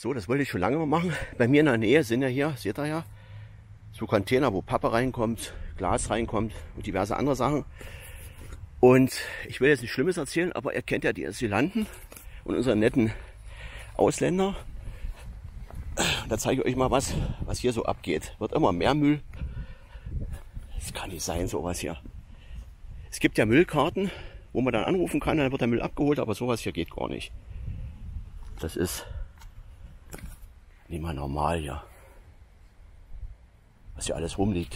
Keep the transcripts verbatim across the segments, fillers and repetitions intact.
So, das wollte ich schon lange mal machen. Bei mir in der Nähe sind ja hier, seht ihr ja, so Container, wo Pappe reinkommt, Glas reinkommt und diverse andere Sachen. Und ich will jetzt nichts Schlimmes erzählen, aber ihr kennt ja die Asylanten und unsere netten Ausländer. Da zeige ich euch mal was, was hier so abgeht. Wird immer mehr Müll. Das kann nicht sein, sowas hier. Es gibt ja Müllkarten, wo man dann anrufen kann, dann wird der Müll abgeholt, aber sowas hier geht gar nicht. Das ist nicht mal normal hier. Was hier alles rumliegt.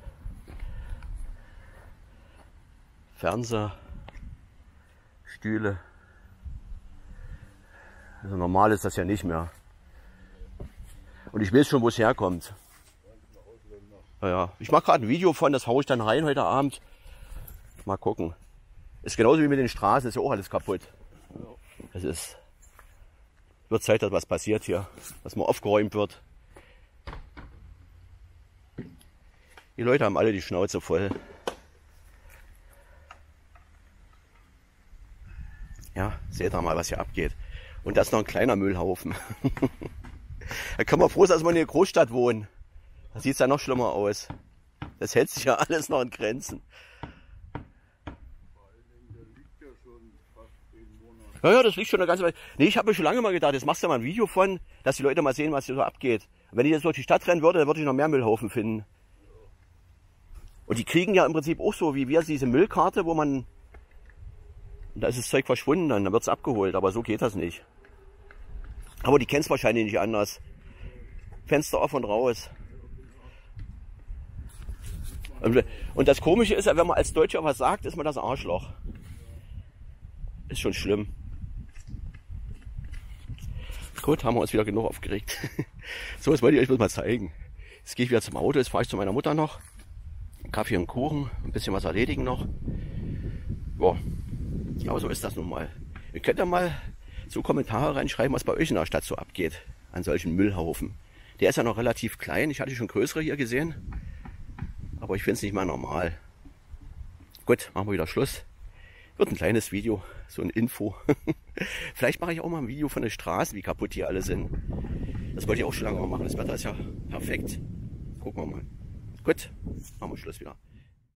Fernseher, Stühle. Also normal ist das ja nicht mehr. Und ich weiß schon, wo es herkommt. Naja, ich mache gerade ein Video von, das haue ich dann rein heute Abend. Mal gucken. Ist genauso wie mit den Straßen, ist ja auch alles kaputt. Es ist, wird Zeit, dass was passiert hier, dass mal aufgeräumt wird. Die Leute haben alle die Schnauze voll. Ja, seht ihr mal, was hier abgeht. Und das ist noch ein kleiner Müllhaufen. Da kann man froh sein, dass wir in der Großstadt wohnen. Da sieht es ja noch schlimmer aus. Das hält sich ja alles noch in Grenzen. Ja, ja, das liegt schon eine ganze Weile. Nee, ich habe mir schon lange mal gedacht, jetzt machst du mal ein Video von, dass die Leute mal sehen, was hier so abgeht. Und wenn ich jetzt durch die Stadt rennen würde, dann würde ich noch mehr Müllhaufen finden. Und die kriegen ja im Prinzip auch so wie wir diese Müllkarte, wo man... Da ist das Zeug verschwunden, dann wird es abgeholt, aber so geht das nicht. Aber die kennen es wahrscheinlich nicht anders. Fenster auf und raus. Und das Komische ist ja, wenn man als Deutscher was sagt, ist man das Arschloch. Ist schon schlimm. Gut, haben wir uns wieder genug aufgeregt. So, das wollte ich euch bloß mal zeigen. Jetzt gehe ich wieder zum Auto, jetzt fahre ich zu meiner Mutter noch. Kaffee und Kuchen, ein bisschen was erledigen noch. Boah. Aber so ist das nun mal. Ihr könnt ja mal so Kommentare reinschreiben, was bei euch in der Stadt so abgeht. An solchen Müllhaufen. Der ist ja noch relativ klein. Ich hatte schon größere hier gesehen. Aber ich finde es nicht mal normal. Gut, machen wir wieder Schluss. Wird ein kleines Video. So ein Info. Vielleicht mache ich auch mal ein Video von den Straßen, wie kaputt die alle sind. Das wollte ich auch schon lange mal machen. Das Wetter ist ja perfekt. Gucken wir mal. Gut, machen wir Schluss wieder.